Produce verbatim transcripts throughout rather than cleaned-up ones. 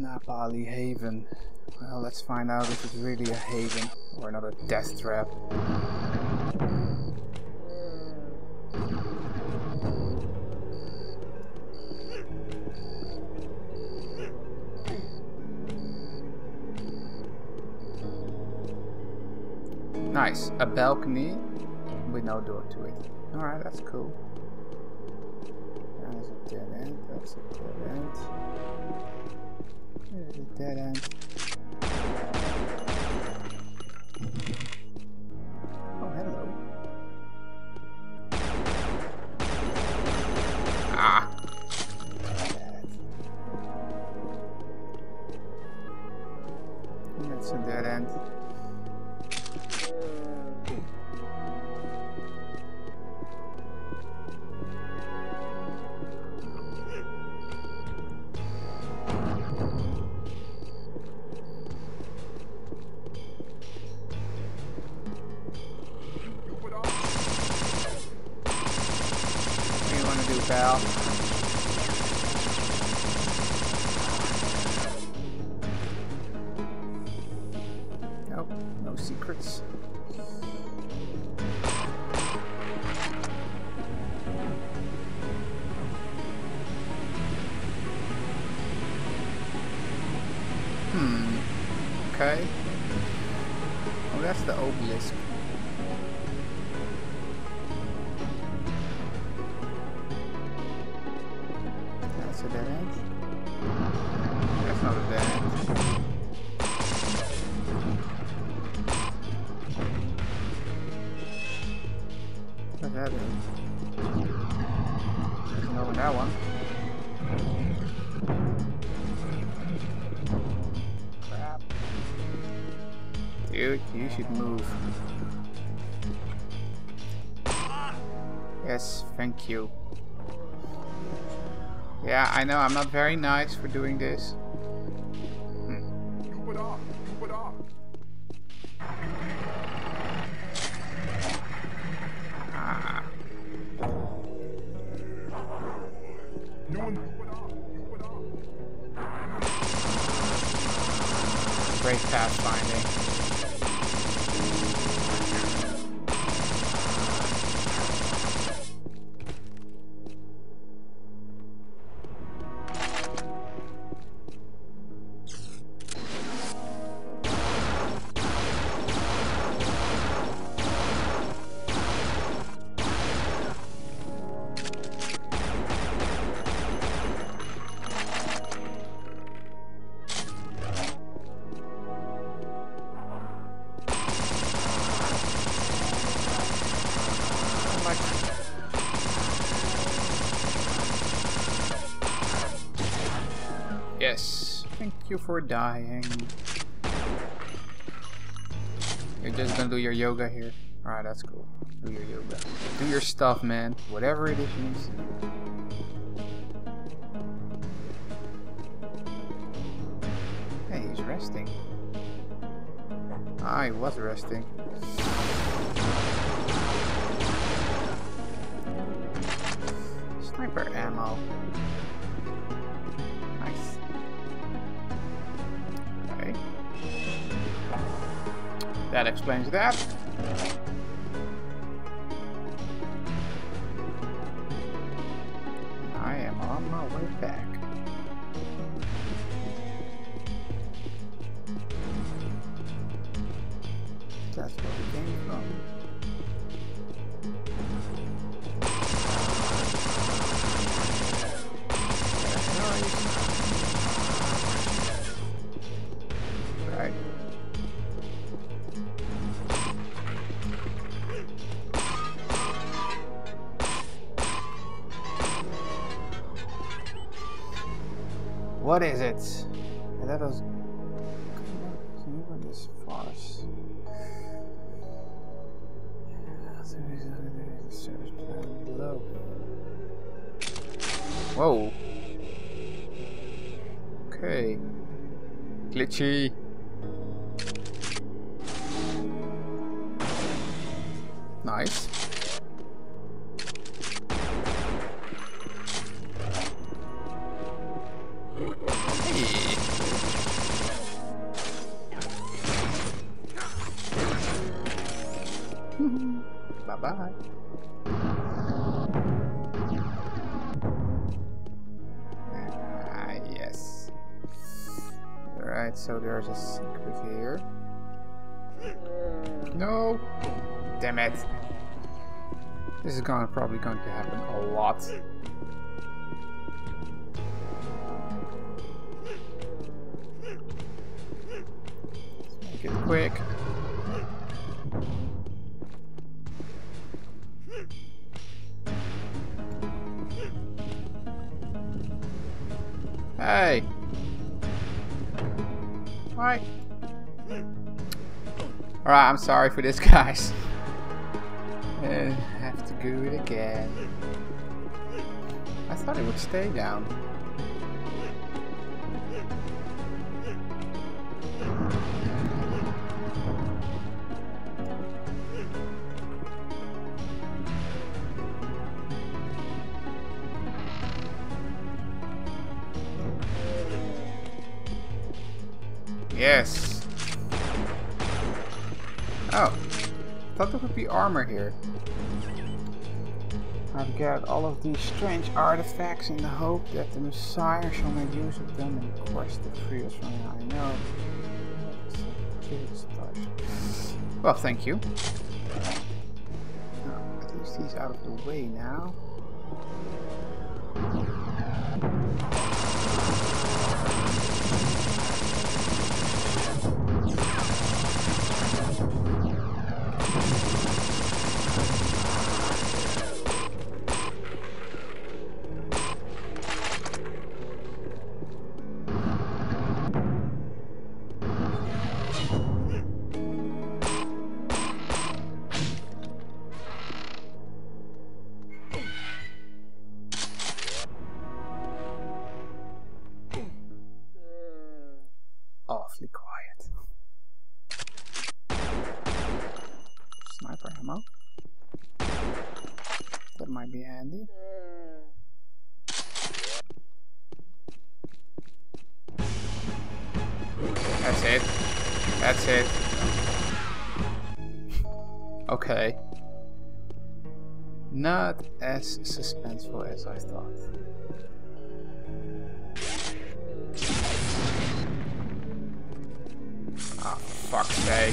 Napali Haven. Well, let's find out if it's really a haven or not a death trap. Nice, a balcony with no door to it. Alright, that's cool. There's a dead end, that's a dead end. There's a dead end. Oh, hello. Ah! That's a dead end. Pal. Nope, no secrets. Hmm. Okay. Oh, that's the obelisk. That's a dead end. That's not a dead end. What's that mean? There's no one that one. Crap. Dude, you should move. Yes, thank you. Yeah, I know, I'm not very nice for doing this. Hmm. Ah. Great pathfinding. Yes, thank you for dying. You're just gonna do your yoga here. Alright, that's cool. Do your yoga. Do your stuff, man. Whatever it is you need to do. Hey, he's resting. Ah, he was resting. Sniper ammo. Nice. Okay. That explains that. I am on my way back. That's where we came from. Right. What is it? Let us this farce. Below. Whoa. Okay. Glitchy. Nice. Hey. Bye. Ah, yes. Alright, so there's a secret here. No! Damn it! This is gonna probably going to happen a lot. Let's make it quick. Hey! Why? Alright, I'm sorry for this, guys. Uh, have to do it again. I thought it would stay down. Yes. Oh. I thought there would be armor here. I've got all of these strange artifacts in the hope that the Messiah shall make use of them and quest the free us from I know. Well, thank you. Now, at least he's out of the way now. Awfully quiet. Sniper ammo. That might be handy. That's it. That's it. Okay. Not as suspenseful as I thought. Oh, for fuck's sake.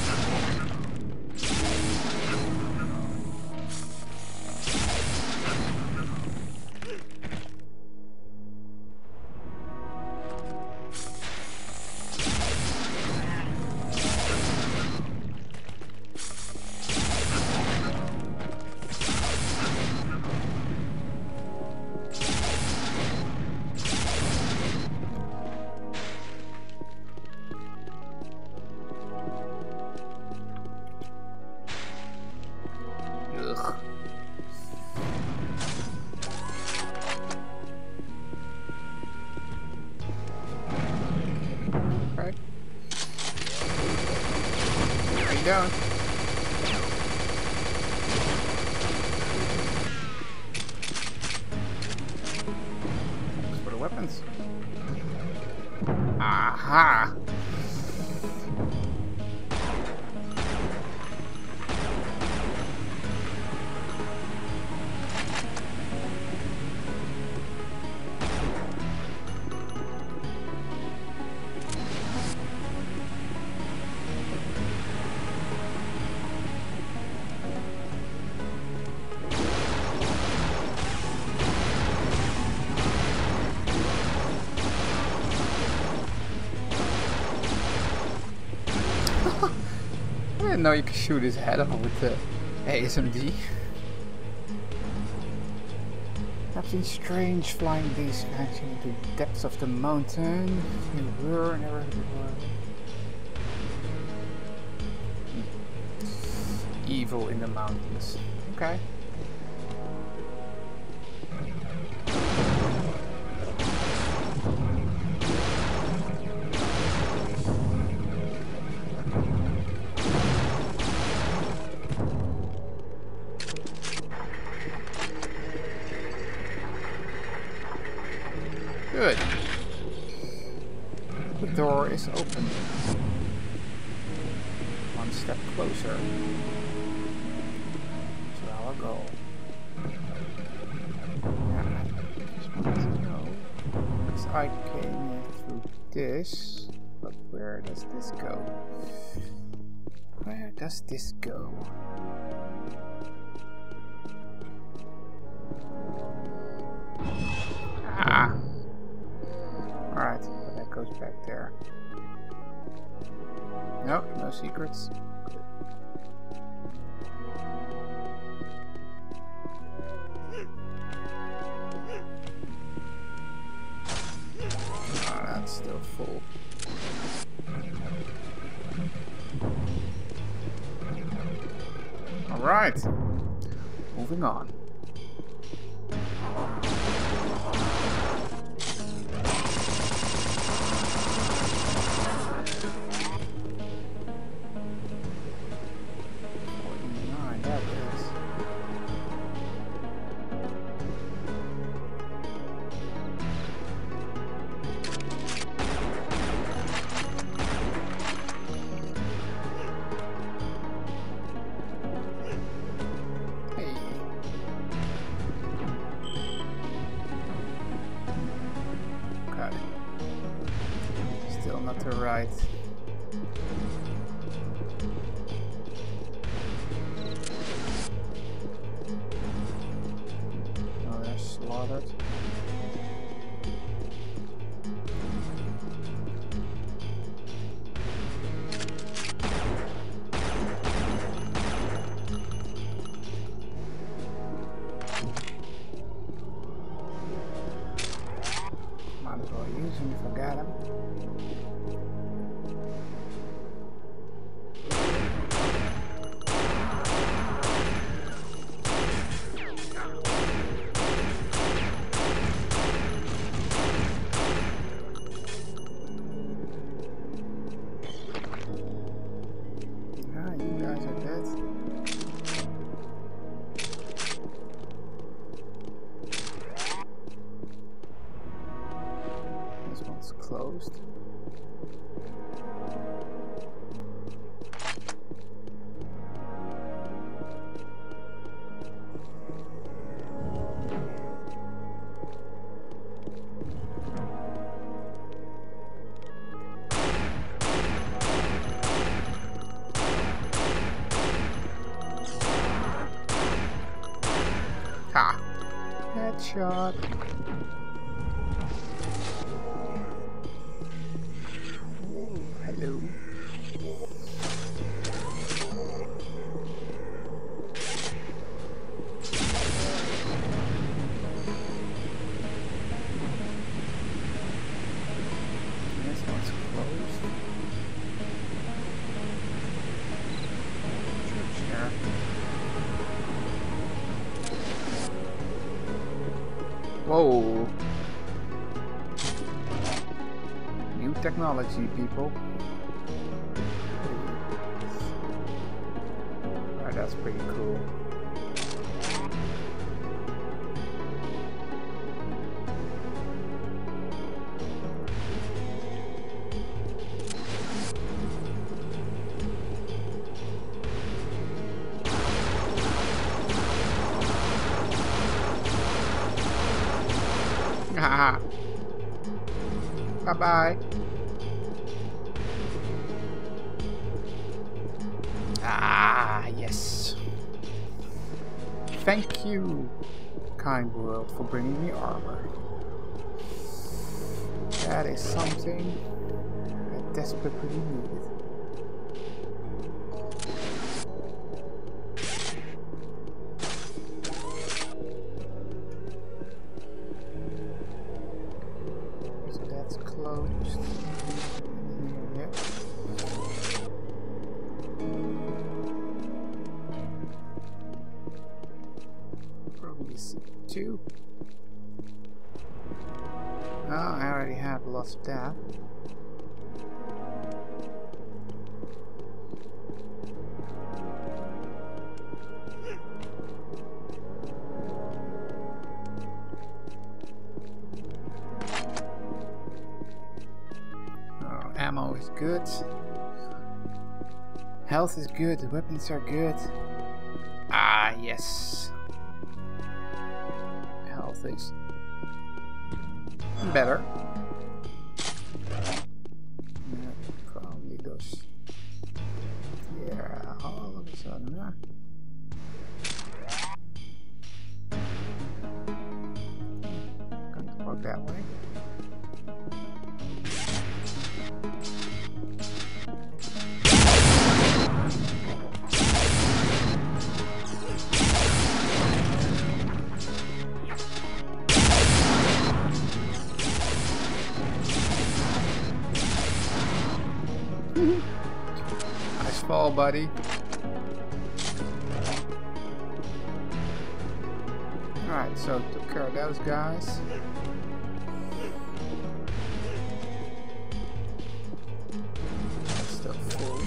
Down. Thanks for the weapons. Aha! I didn't know you could shoot his head off with the A S M D. Something strange flying these guys into the depths of the mountain. You were never before. Evil in the mountains. Okay. Good. The door is open. One step closer to our goal. Yeah, I just want to know. Because I came in through this, but where does this go? Where does this go? Ah! Alright, but that goes back there. Nope, no secrets. Good. Oh, that's still full. Alright, moving on. forty-nine, that is. Still not the right. Oh, they're slaughtered. Might as well use him if I got him. Ah, you guys are dead. This one's closed. Ha! Headshot. Ooh, hello. This one's closed. Church there. Whoa. New technology, people. Alright, that's pretty cool. Haha. Bye bye. Ah, yes. Thank you, kind world, for bringing me armor. That is something I desperately needed. Closed. Yeah. Probably C two. Oh, I already have lots of that. Ammo is good. Health is good. The weapons are good. Ah, yes. things. Better. Yeah, probably those. Yeah, all of a sudden, huh? Going to walk that way. Nice fall, buddy. Alright, so took care of those guys. That's still full.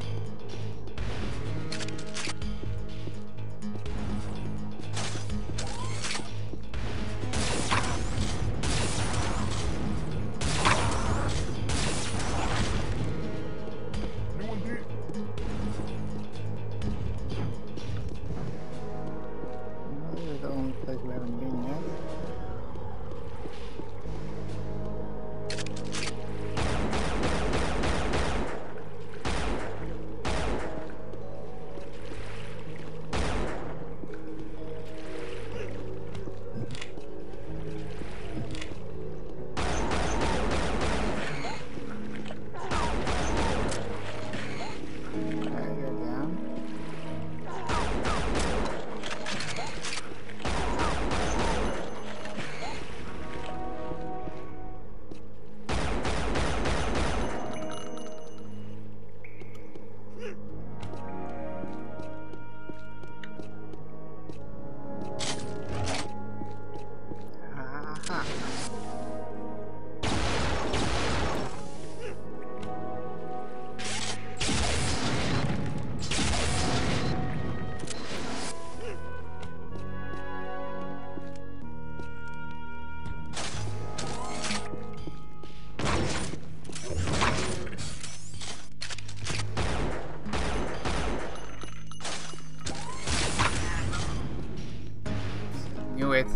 Knew it.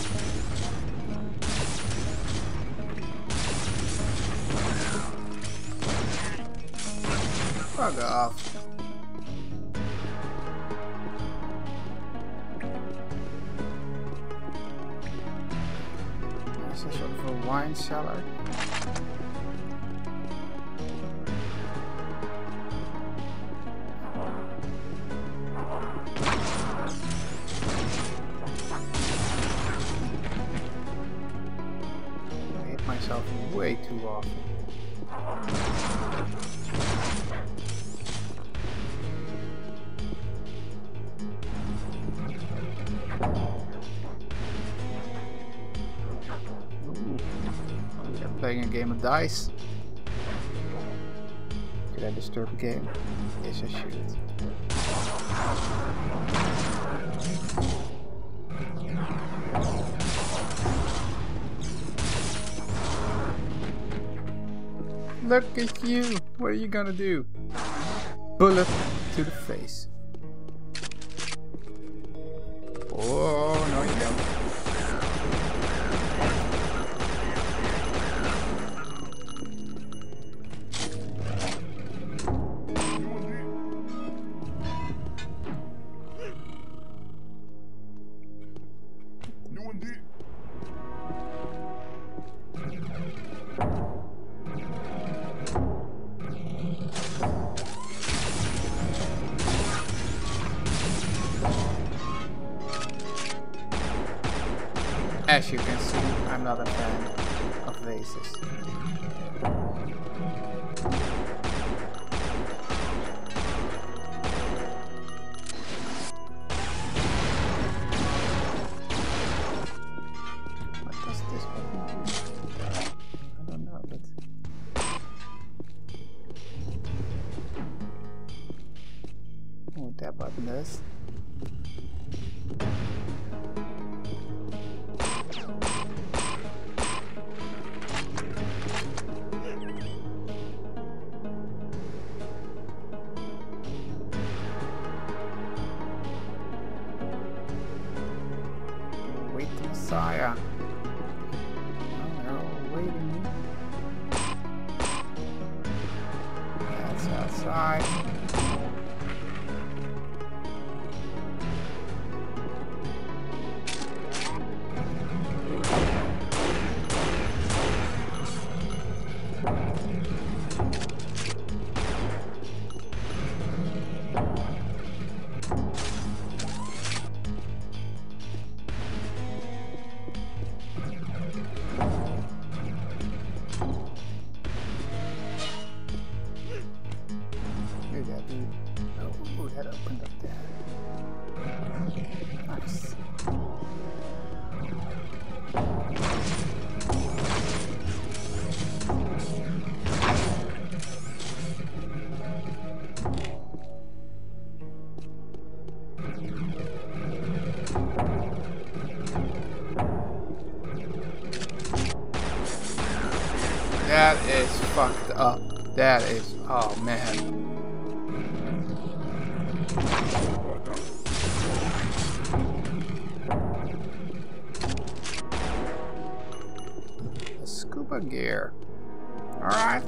Fuck off. This is sort of a wine cellar. Myself way too often. Ooh. I'm playing a game of dice. Could I disturb the game? Yes, I should. Look at you! What are you gonna do? Bullet to the face. Oh, no you don't. As you can see, I'm not a fan of vases. What does this button do? I don't know, but... what that button does. Messiah. Oh, they're all waiting. That's outside. Oh, that opened up there. Nice. That is fucked up. That is, oh man. Scuba gear. Alright.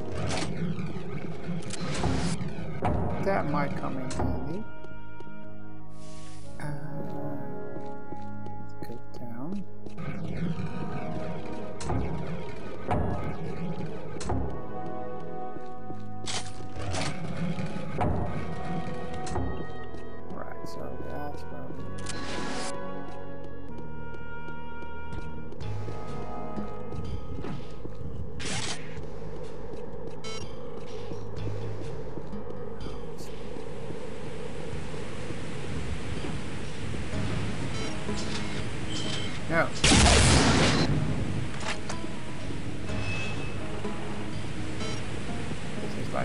That might come in handy. Uh, let's go down. Right, so that's where we No. This is like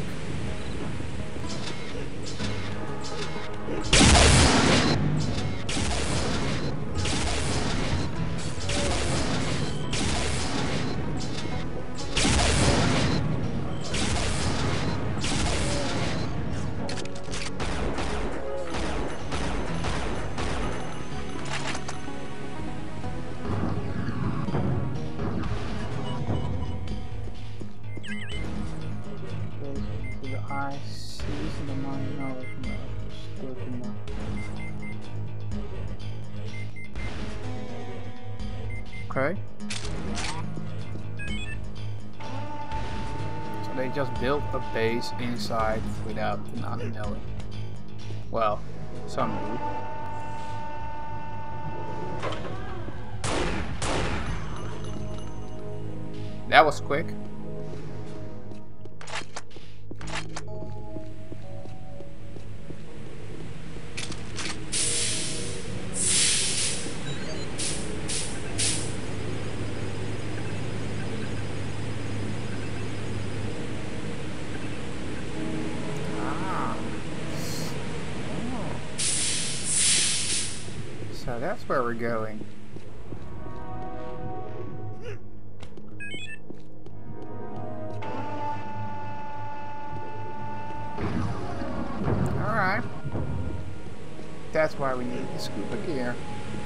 I see in the mind knowledge mode. Okay. So they just built a base inside without not knowing. Well, some do. That was quick. So that's where we're going. Alright. That's why we need the scuba gear.